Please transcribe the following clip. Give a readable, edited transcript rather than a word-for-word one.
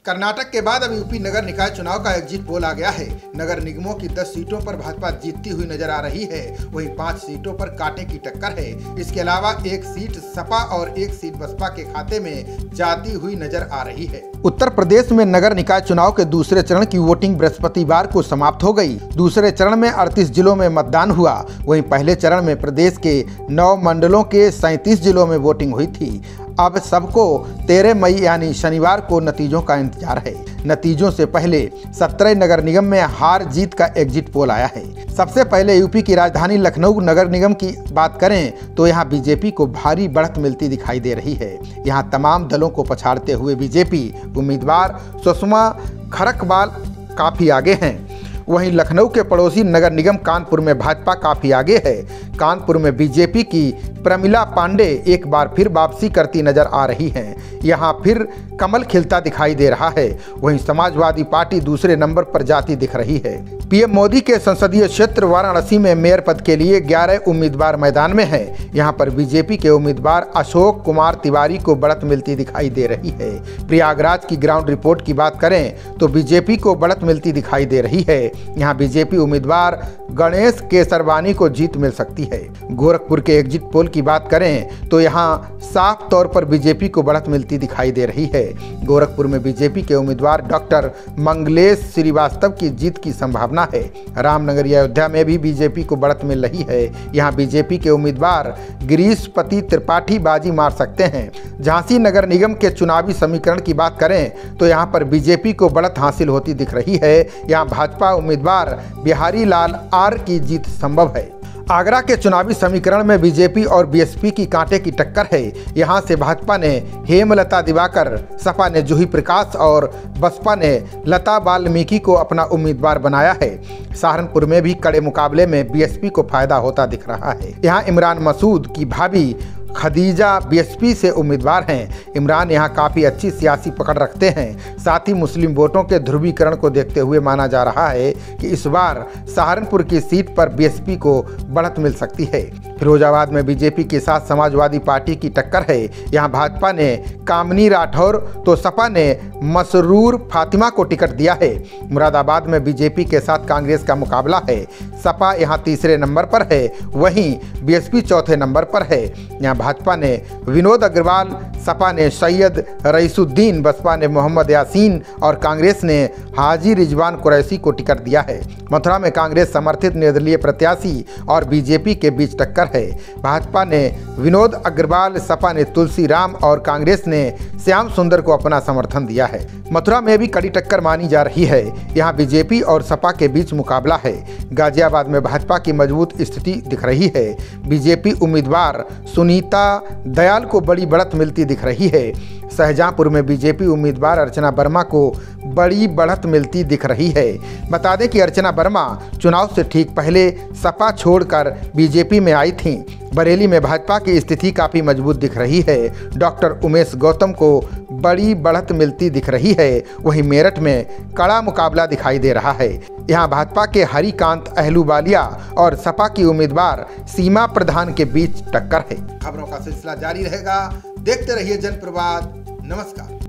कर्नाटक के बाद अब यूपी नगर निकाय चुनाव का एग्जिट पोल आ गया है। नगर निगमों की 10 सीटों पर भाजपा जीतती हुई नजर आ रही है, वहीं 5 सीटों पर कांटे की टक्कर है। इसके अलावा 1 सीट सपा और 1 सीट बसपा के खाते में जाती हुई नजर आ रही है। उत्तर प्रदेश में नगर निकाय चुनाव के दूसरे चरण की वोटिंग बृहस्पतिवार को समाप्त हो गई। दूसरे चरण में 38 जिलों में मतदान हुआ, वहीं पहले चरण में प्रदेश के 9 मंडलों के 37 जिलों में वोटिंग हुई थी। अब सबको 13 मई यानी शनिवार को नतीजों का इंतजार है। नतीजों से पहले 17 नगर निगम में हार जीत का एग्जिट पोल आया है। सबसे पहले यूपी की राजधानी लखनऊ नगर निगम की बात करें तो यहाँ बीजेपी को भारी बढ़त मिलती दिखाई दे रही है। यहाँ तमाम दलों को पछाड़ते हुए बीजेपी उम्मीदवार सुषमा खरकवाल काफ़ी आगे हैं। वहीं लखनऊ के पड़ोसी नगर निगम कानपुर में भाजपा काफ़ी आगे है। कानपुर में बीजेपी की प्रमिला पांडे एक बार फिर वापसी करती नजर आ रही हैं। यहाँ फिर कमल खिलता दिखाई दे रहा है। वहीं समाजवादी पार्टी दूसरे नंबर पर जाती दिख रही है। पीएम मोदी के संसदीय क्षेत्र वाराणसी में मेयर पद के लिए 11 उम्मीदवार मैदान में हैं। यहाँ पर बीजेपी के उम्मीदवार अशोक कुमार तिवारी को बढ़त मिलती दिखाई दे रही है। प्रयागराज की ग्राउंड रिपोर्ट की बात करें तो बीजेपी को बढ़त मिलती दिखाई दे रही है। यहाँ बीजेपी उम्मीदवार गणेश केसरवानी को जीत मिल सकती है। गोरखपुर के एग्जिट पोल की बात करें तो यहाँ साफ तौर पर बीजेपी को बढ़त मिलती दिखाई दे रही है। गोरखपुर में बीजेपी के उम्मीदवार डॉक्टर मंगलेश श्रीवास्तव की जीत की संभावना है। रामनगर अयोध्या में भी बीजेपी को बढ़त मिल रही है। यहाँ बीजेपी के उम्मीदवार गिरीशपति त्रिपाठी बाजी मार सकते हैं। झांसी नगर निगम के चुनावी समीकरण की बात करें तो यहाँ पर बीजेपी को बढ़त हासिल होती दिख रही है। यहाँ भाजपा उम्मीदवार बिहारी लाल आर की जीत संभव है। आगरा के चुनावी समीकरण में बीजेपी और बीएसपी की कांटे की टक्कर है। यहां से भाजपा ने हेमलता दिवाकर, सपा ने जूही प्रकाश और बसपा ने लता वाल्मीकि को अपना उम्मीदवार बनाया है। सहारनपुर में भी कड़े मुकाबले में बीएसपी को फायदा होता दिख रहा है। यहां इमरान मसूद की भाभी खदीजा बीएसपी से उम्मीदवार हैं। इमरान यहां काफ़ी अच्छी सियासी पकड़ रखते हैं। साथ ही मुस्लिम वोटों के ध्रुवीकरण को देखते हुए माना जा रहा है कि इस बार सहारनपुर की सीट पर बीएसपी को बढ़त मिल सकती है। फिरोजाबाद में बीजेपी के साथ समाजवादी पार्टी की टक्कर है। यहां भाजपा ने कामनी राठौर तो सपा ने मसरूर फातिमा को टिकट दिया है। मुरादाबाद में बीजेपी के साथ कांग्रेस का मुकाबला है। सपा यहां तीसरे नंबर पर है, वहीं बीएसपी चौथे नंबर पर है। यहाँ भाजपा ने विनोद अग्रवाल, सपा ने सैयद रईसुद्दीन, बसपा ने मोहम्मद यासीन और कांग्रेस ने हाजी रिजवान कुरैशी को टिकट दिया है। मथुरा में कांग्रेस समर्थित निर्दलीय प्रत्याशी और बीजेपी के बीच टक्कर है। भाजपा ने विनोद अग्रवाल, सपा ने तुलसी राम और कांग्रेस ने श्याम सुंदर को अपना समर्थन दिया है। मथुरा में भी कड़ी टक्कर मानी जा रही है। यहाँ बीजेपी और सपा के बीच मुकाबला है। गाजियाबाद में भाजपा की मजबूत स्थिति दिख रही है। बीजेपी उम्मीदवार सुनीता दयाल को बड़ी बढ़त मिलती दिख रही है। शाहजहांपुर में बीजेपी उम्मीदवार अर्चना वर्मा को बड़ी बढ़त मिलती दिख रही है। बता दें कि अर्चना वर्मा चुनाव से ठीक पहले सपा छोड़कर बीजेपी में आई थीं। बरेली में भाजपा की स्थिति काफ़ी मजबूत दिख रही है। डॉक्टर उमेश गौतम को बड़ी बढ़त मिलती दिख रही है। वहीं मेरठ में कड़ा मुकाबला दिखाई दे रहा है। यहाँ भाजपा के हरिकांत अहलूवालिया और सपा की उम्मीदवार सीमा प्रधान के बीच टक्कर है। खबरों का सिलसिला जारी रहेगा। देखते रहिए जनप्रवाद। नमस्कार।